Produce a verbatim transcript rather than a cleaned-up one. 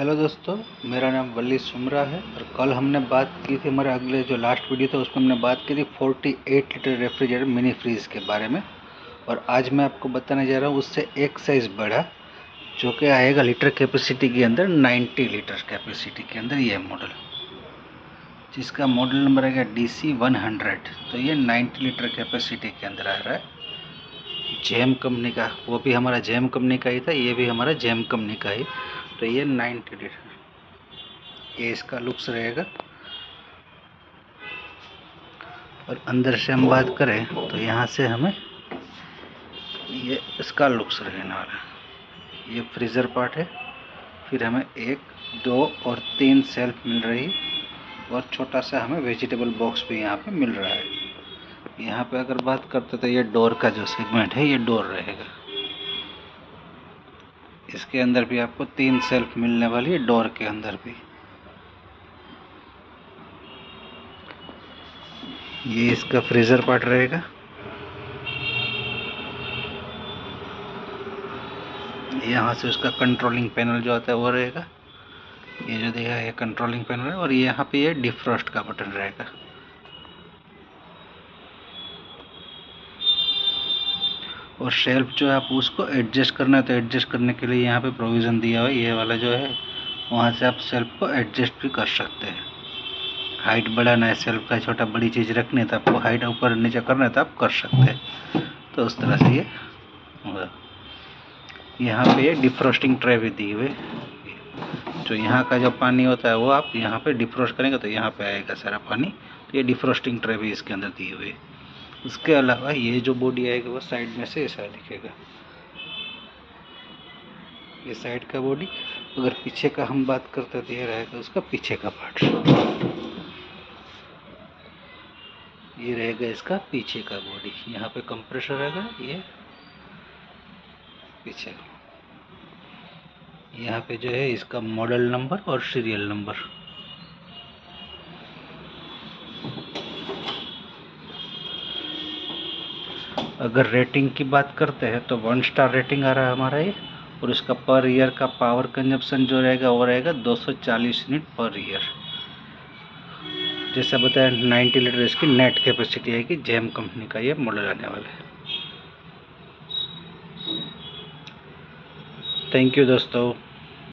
Hello दोस्तों, मेरा नाम वली सुमरा है। और कल हमने बात की थी, हमारे अगले जो लास्ट वीडियो था उसमें हमने बात की थी अड़तालीस लीटर रेफ्रिजरेटर मिनी फ्रीज के बारे में। और आज मैं आपको बताने जा रहा हूँ उससे एक साइज़ बड़ा, जो कि आएगा लीटर कैपेसिटी के अंदर, नब्बे लीटर कैपेसिटी के अंदर। ये मॉडल जिसका मॉडल नंबर आएगा डी सी वन हंड्रेड। तो ये नब्बे लीटर कैपेसिटी के अंदर आ रहा है, जेम कंपनी का। वो भी हमारा जेम कंपनी का ही था, ये भी हमारा जेम कंपनी का ही। तो ये नब्बे लीटर, ये इसका लुक्स रहेगा। और अंदर से हम बात करें तो यहाँ से हमें ये इसका लुक्स रहने वाला है। ये फ्रीज़र पार्ट है, फिर हमें एक दो और तीन सेल्फ मिल रही, और छोटा सा हमें वेजिटेबल बॉक्स भी यहाँ पे मिल रहा है। यहाँ पे अगर बात करते तो ये डोर का जो सेगमेंट है, ये डोर रहेगा। इसके अंदर भी आपको तीन सेल्फ मिलने वाली है, डोर के अंदर भी। ये इसका फ्रीज़र पार्ट रहेगा। यहाँ से उसका कंट्रोलिंग पैनल जो आता है वो रहेगा। ये जो देखा है कंट्रोलिंग पैनल है। और यहाँ पे ये डिफ्रॉस्ट का बटन रहेगा। और शेल्फ जो है आप उसको एडजस्ट करना है तो एडजस्ट करने के लिए यहाँ पे प्रोविज़न दिया हुआ है। ये वाला जो है, वहाँ से आप शेल्फ को एडजस्ट भी कर सकते हैं। हाइट बढ़ाना है शेल्फ का, छोटा बड़ी चीज़ रखनी है तो आपको हाइट ऊपर नीचे करना है तो आप कर सकते हैं। तो उस तरह से ये होगा। यहाँ पे ये डिफ्रोस्टिंग ट्रे भी दी हुई है। जो यहाँ का जो पानी होता है वो आप यहाँ पे डिफ्रोस्ट करेंगे तो यहाँ पे आएगा सारा पानी। तो ये डिफ्रोस्टिंग ट्रे भी इसके अंदर दी हुई है। उसके अलावा ये जो बॉडी आएगा वो साइड में से ऐसा दिखेगा, ये साइड का बॉडी। अगर पीछे का हम बात करते हैं तो ये रहेगा उसका पीछे का पार्ट। ये रहेगा इसका पीछे का बॉडी। यहाँ पे कंप्रेसर रहेगा, ये पीछे। यहाँ पे जो है इसका मॉडल नंबर और सीरियल नंबर। अगर रेटिंग की बात करते हैं तो वन स्टार रेटिंग आ रहा है हमारा ये। और इसका पर ईयर का पावर कंजप्शन जो रहेगा वो रहेगा दो सौ चालीस यूनिट पर ईयर। जैसा बताया नब्बे लीटर इसकी नेट कैपेसिटी आएगी। जेम कंपनी का ये मॉडल आने वाला है। थैंक यू दोस्तों।